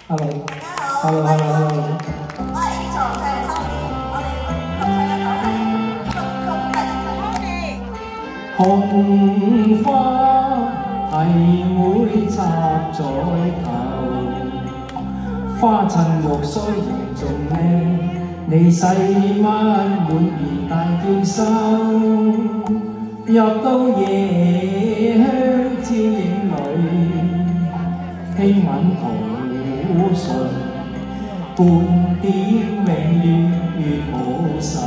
Hello，Hello，Hello，Hello。 我係呢座嘅秋天，我哋合唱一首係《 紅花係會插在頭，花襯綠須仍仲靚，你細乜滿面大叫收，入到夜香照影裏，輕吻土唇，半點永遠越冇愁。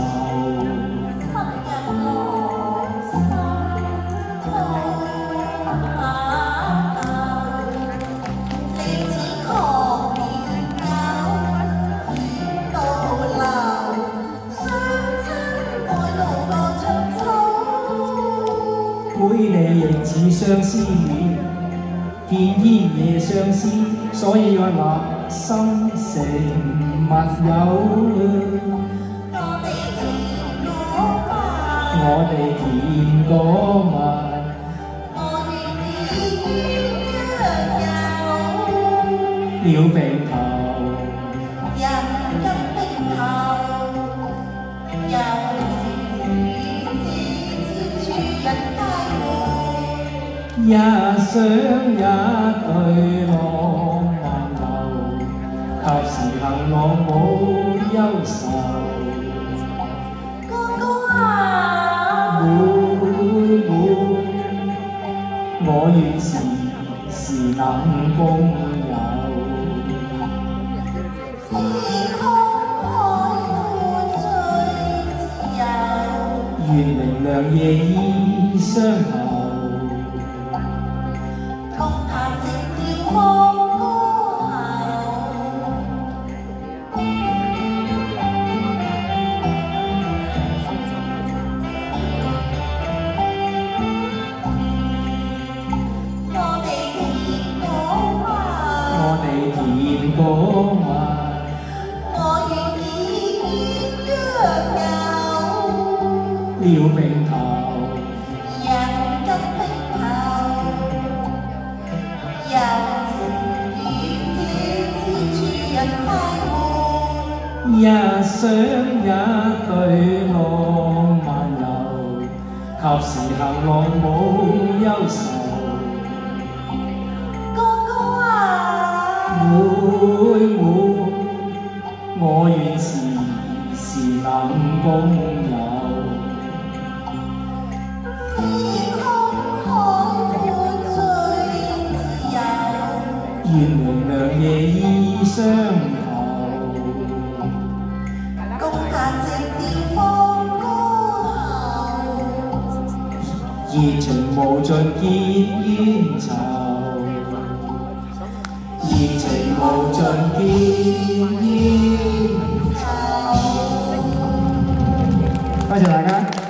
每離仍似相思戀，見煙夜相思，所以我立心成密友。我哋甜過蜜，了並頭， 人跟並頭，又一雙一對浪漫流，及時行樂冇憂愁。 哥哥啊， 妹妹，我願時時能共有。 天空海闊最自由， 願明亮夜依相投。甜過蜜， 我願意鸳鸯了並頭， 人跟並頭，柔情與之處人快活， 一雙一對浪漫遊，及時行樂冇憂愁。妹妹，我願時時能共有。 天空海闊最自由， 願明亮夜依相投。 共彈直調放歌後， 熱情無盡結冤仇。熱情無盡結冤仇。多謝大家。